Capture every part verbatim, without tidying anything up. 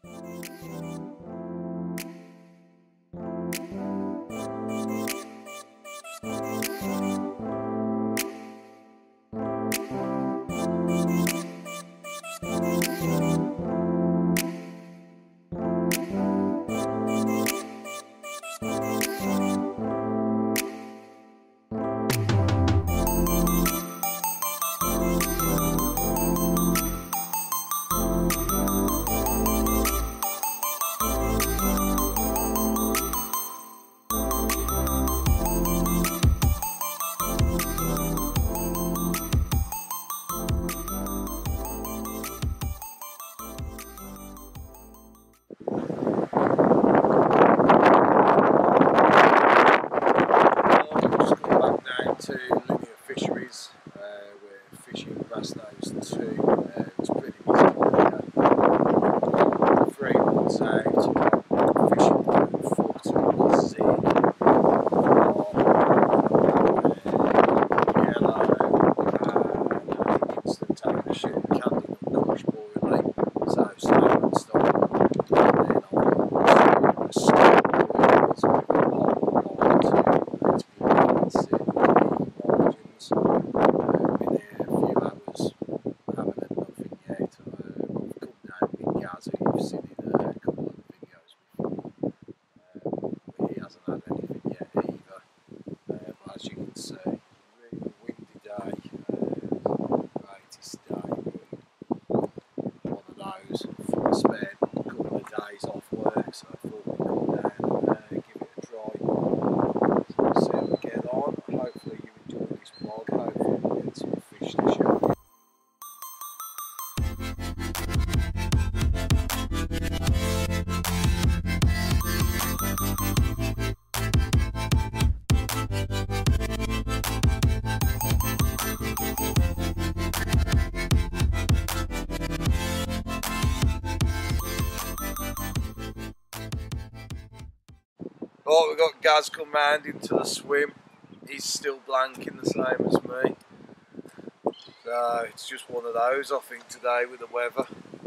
To Fisheries, uh, we're fishing Brasenose two. Uh, it's pretty busy here. Three months out, fishing foot on zig, yellow, and instant tank shooting candy and kush boiling, so slow and stop. And then I've got a stop boilers with a hot line to let's be margins. Uh, been here a few hours, haven't had nothing yet. Uh, I've come down with Gaz, who you've seen in a couple of the videos before. Um, he hasn't had anything yet either. Uh, but as you can see, really windy day, uh, greatest day. One of those. I spent a couple of days off work, so I thought we'd come down and uh, give it a try. So we'll see how we get on. Hopefully you enjoy this vlog. Hopefully we'll get some fish to show you. Right, we've got Gaz come round into the swim. He's still blanking the same as me. So it's just one of those, I think, today with the weather.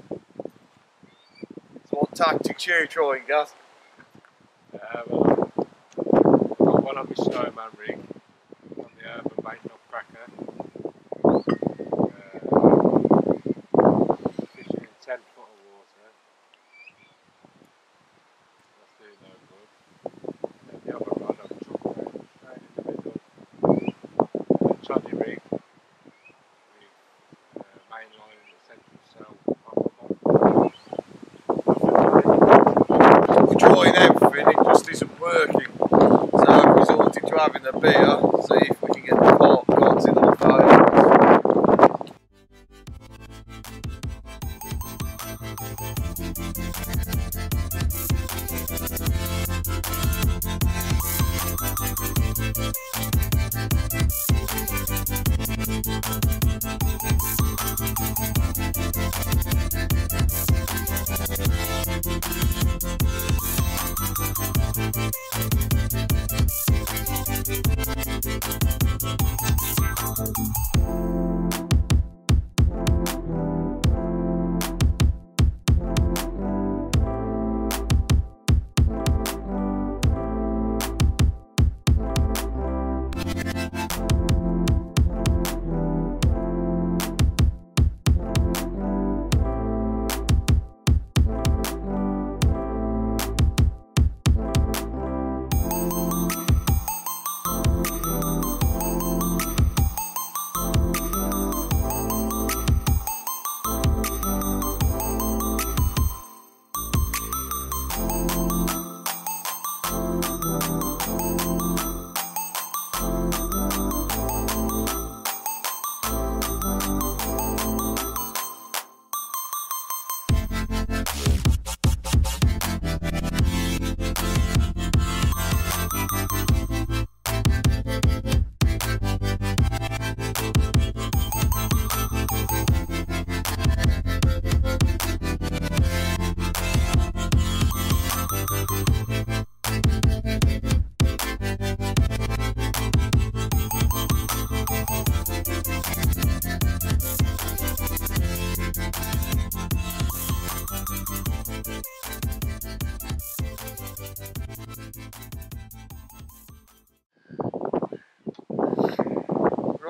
So what tactics are you trying, Gaz? Uh, well, got one on my snowman rig on the urban bait knob cracker. Uh, fishing in ten foot of water. That's doing no good. And the other rod I've chucked around straight in the middle. Uh, Johnny rig with uh, main line in the central cell on the We're trying everything, it just isn't working. So I've resorted to having a beer, see if we can get the cork gods in our phone.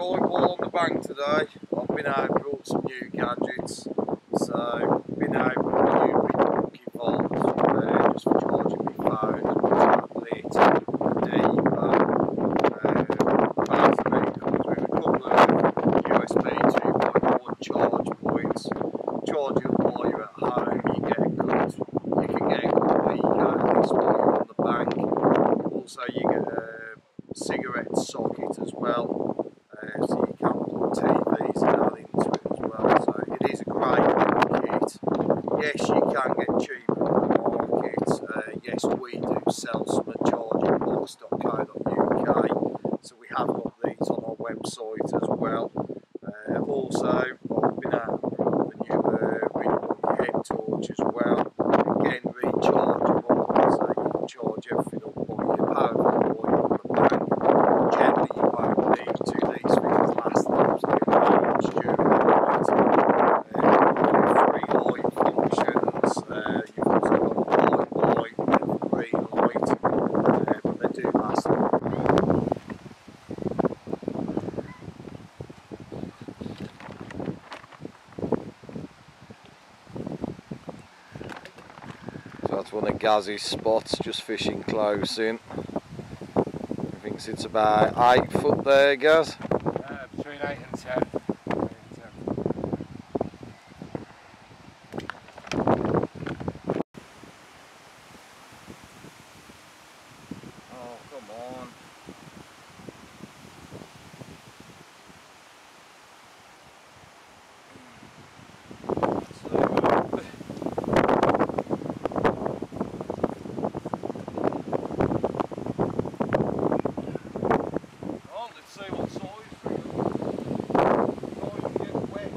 right, while on the bank today, I've been out and brought some new gadgets. So, been out with a new monkey vault, uh, just for charging my phone, tablet, Deeper. Uh, Basically, comes with a couple of U S B two point one charge points. Charge it up while you're at home, you get a good, you can get a good peek out of this while you're on the bank. Also, you get a cigarette socket as well, uh, so you can plug T Vs and that into it as well. So it is a great kit. Yes, you can get cheaper on the market. Uh, yes, we do sell some at charging box dot co dot U K, so we have got these on our website as well. Uh, also, I've been out and brought the new uh, Ring head torch as well. Again, rechargeable, so you can charge everything up on your power while you're on the bank. Generally, you won't need to. These things last absolutely ages during the night. Uh, free light functions. Uh, you've also got a white light and a green light, uh, but they do last. So that's one of Gaz's spots, just fishing close in. He thinks it's about eight foot there, Gaz. Uh, between eight and ten. Eight and ten. Oh, come on. Oh, let's see what size for you. Not even get wet.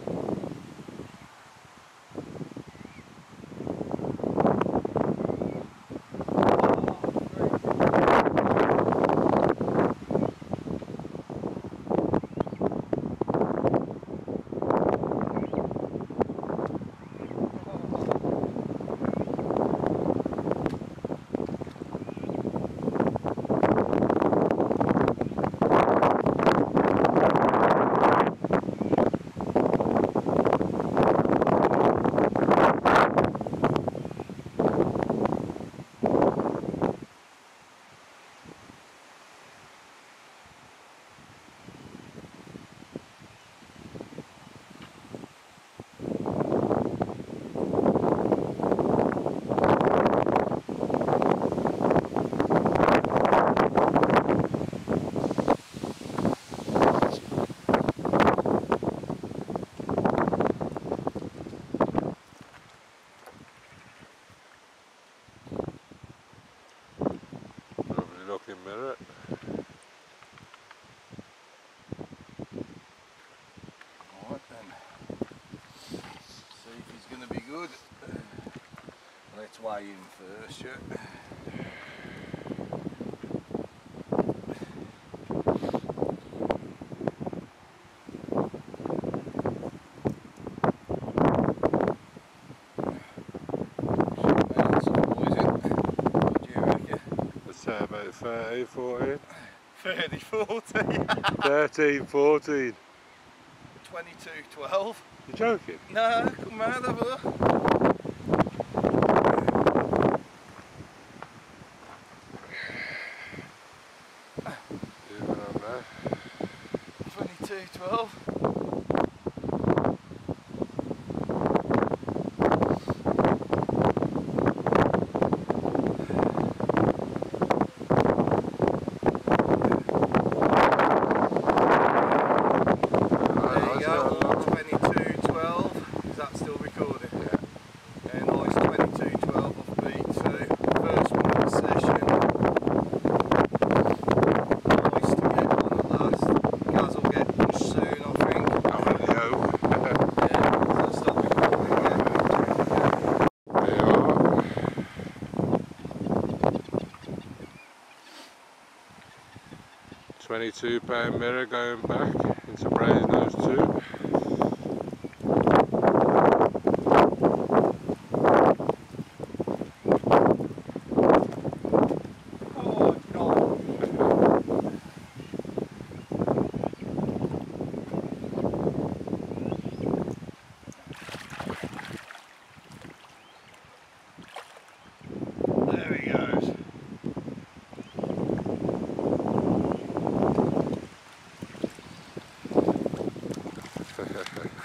Lovely looking mirror. Alright then. See if he's going to be good. Let's weigh him first, yeah. Say about thirteen, fourteen. thirty, forty. thirteen, fourteen. twenty-two, twelve. You're joking? No, come round, have a look. Even on there. twenty-two, twelve. twenty-two pound mirror going back into Brasenose two. Oh, God.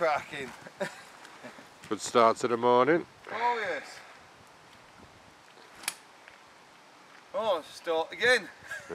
cracking. Good start to the morning. Oh yes. Oh, start again.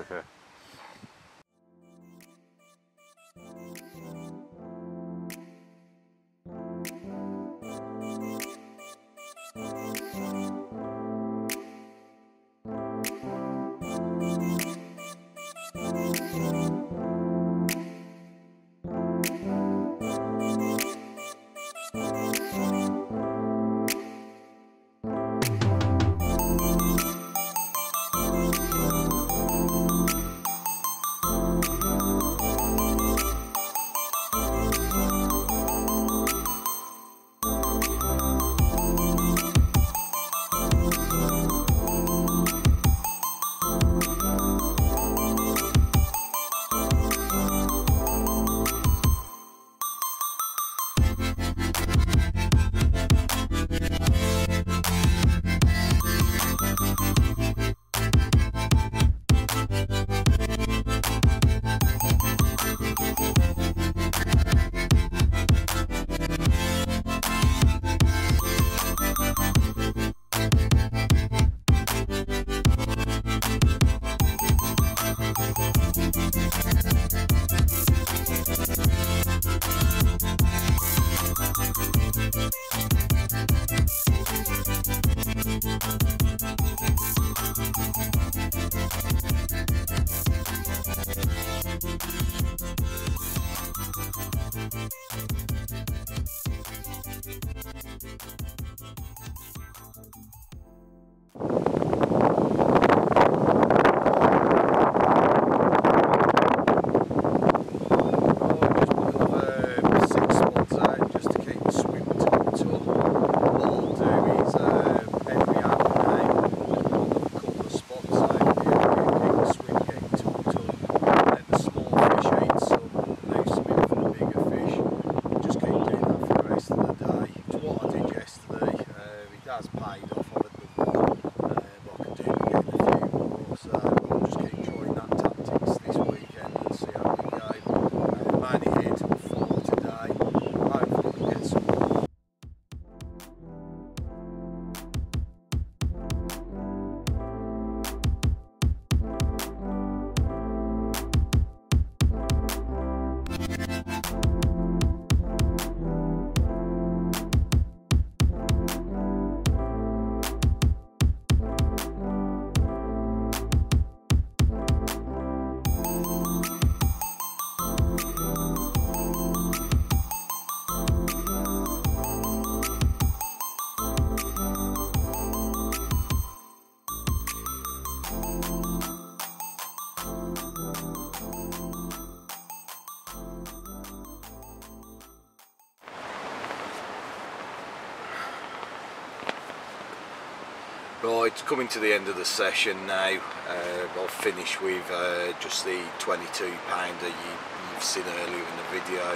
Right, coming to the end of the session now. Uh, I'll finish with uh, just the twenty-two pounder you, you've seen earlier in the video.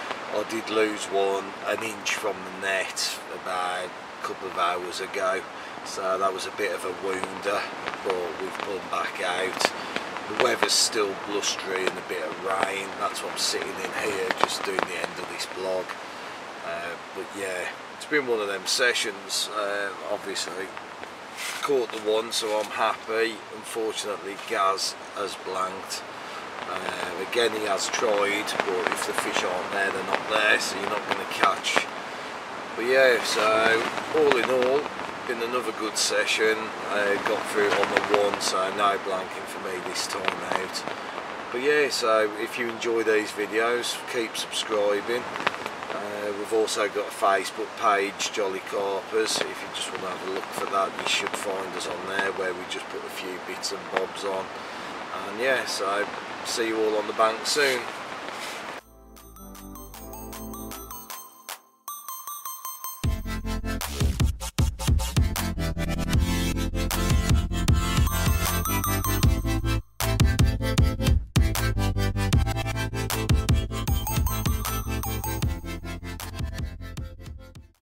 I did lose one an inch from the net about a couple of hours ago, so that was a bit of a wounder, but we've pulled them back out. The weather's still blustery and a bit of rain, that's why I'm sitting in here just doing the end of this vlog. Uh, but yeah, it's been one of them sessions. Uh, obviously caught the one, so I'm happy. Unfortunately Gaz has blanked. Uh, again, he has tried, but if the fish aren't there, they're not there, so you're not going to catch. But yeah, so all in all, been another good session. I uh, got through it on the one, so no blanking for me this time out. But yeah, so if you enjoy these videos, keep subscribing. Uh, we've also got a Facebook page, Jolly Carpers. If you just want to have a look for that, you should find us on there, where we just put a few bits and bobs on. And yeah, so see you all on the bank soon.